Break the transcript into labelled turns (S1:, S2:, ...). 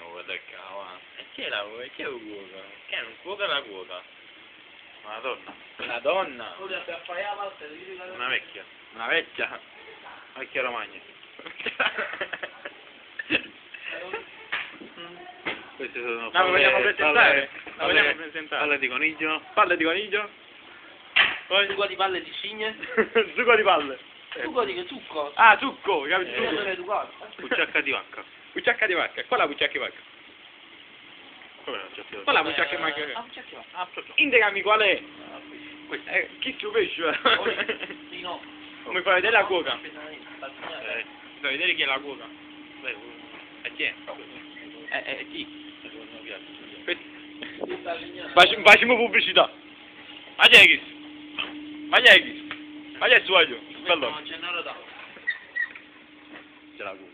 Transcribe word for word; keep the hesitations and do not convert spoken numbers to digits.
S1: guarda qua. E chi è la cuoca? Chi è la cuoca? Che è un cuoca o la cuoca?
S2: Una donna.
S1: Una donna.
S2: Una vecchia.
S1: Una vecchia.
S2: Una vecchia romagna. Queste sono
S1: No, la vogliamo presentare? La
S2: palle,
S1: vogliamo presentare?
S2: palle di coniglio.
S1: Palle di coniglio. Poi
S3: Succo di palle di cigne?
S1: succo di palle.
S3: Succo di che succo?
S1: Ah, succo, capito?
S2: Eh.
S3: Io
S1: Succo.
S3: sono educato.
S2: Pucciacca di vacca.
S1: Pucciacca di vacca. Qual è la pucciacca di vacca?
S2: Come non c'è più?
S1: Qual è la pucciacca di
S3: Ah,
S1: vacca?
S3: pucciacca di vacca.
S2: Ah, proprio.
S1: Indicami qual è?
S2: Questo.
S1: Eh, chi ci pesce?
S3: Sì, no.
S1: Mi fai vedere la cuoca? Mi
S2: Eh,
S1: fai vedere chi è la cuoca?
S2: beh,
S1: E chi è? Eh, eh, chi?
S2: non piace.
S1: Facciamo facciamo pubblicità. Ma chi è chi? Ma chi è chi? Ma chi è suo io? Bello.
S3: Non c'è nada da.
S1: C'è la cuoca.